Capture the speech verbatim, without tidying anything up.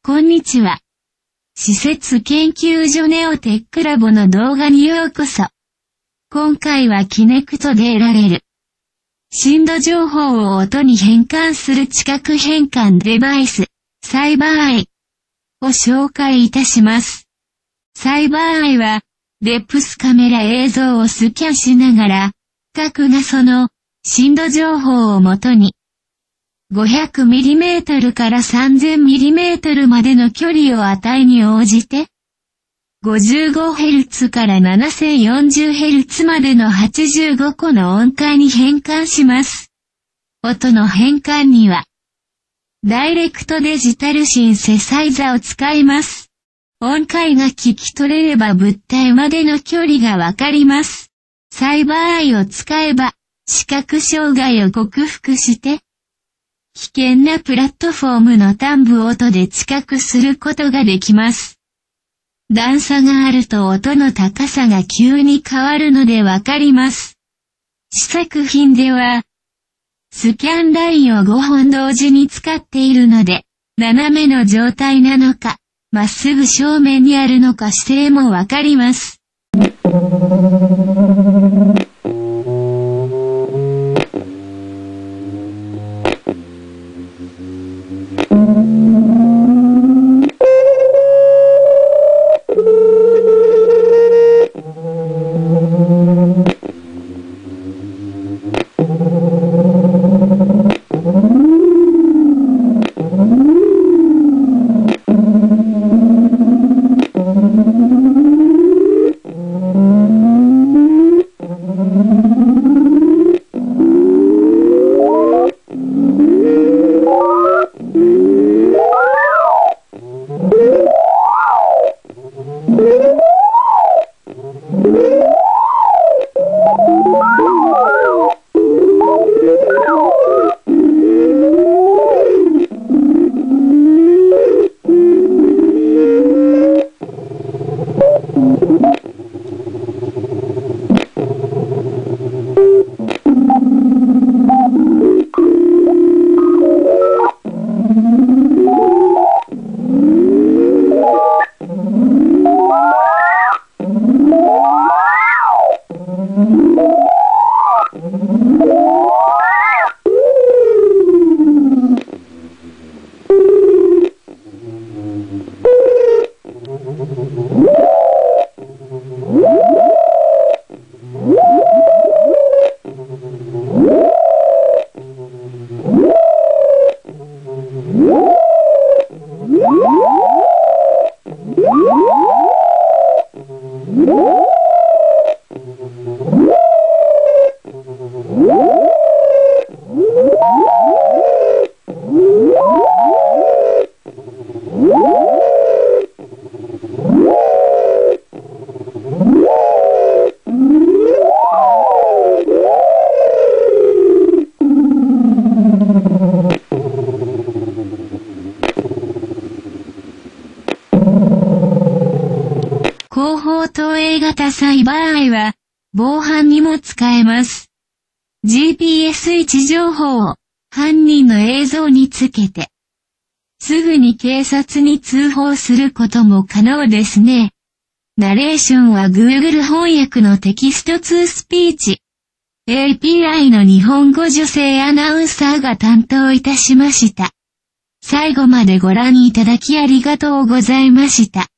こんにちは。施設研究所ネオテックラボの動画にようこそ。今回はキネクトで得られる震度情報を音に変換する知覚変換デバイス、サイバーアイを紹介いたします。サイバーアイは、デプスカメラ映像をスキャンしながら、各画素の震度情報をもとに、ごひゃくミリメートル から さんぜんミリメートル までの距離を値に応じて、ごじゅうごヘルツ から ななせんよんじゅうヘルツ までのはちじゅうごこの音階に変換します。音の変換には、ダイレクトデジタルシンセサイザを使います。音階が聞き取れれば物体までの距離がわかります。サイバーアイを使えば、視覚障害を克服して、危険なプラットフォームの端部を音で知覚することができます。段差があると音の高さが急に変わるのでわかります。試作品では、スキャンラインをごほん同時に使っているので、斜めの状態なのか、まっすぐ正面にあるのか姿勢もわかります。後方投影型サイバーアイは、防犯にも使えます。ジーピーエス 位置情報を犯人の映像につけて、すぐに警察に通報することも可能ですね。ナレーションは Google 翻訳のテキストツースピーチ。エーピーアイ の日本語女性アナウンサーが担当いたしました。最後までご覧いただきありがとうございました。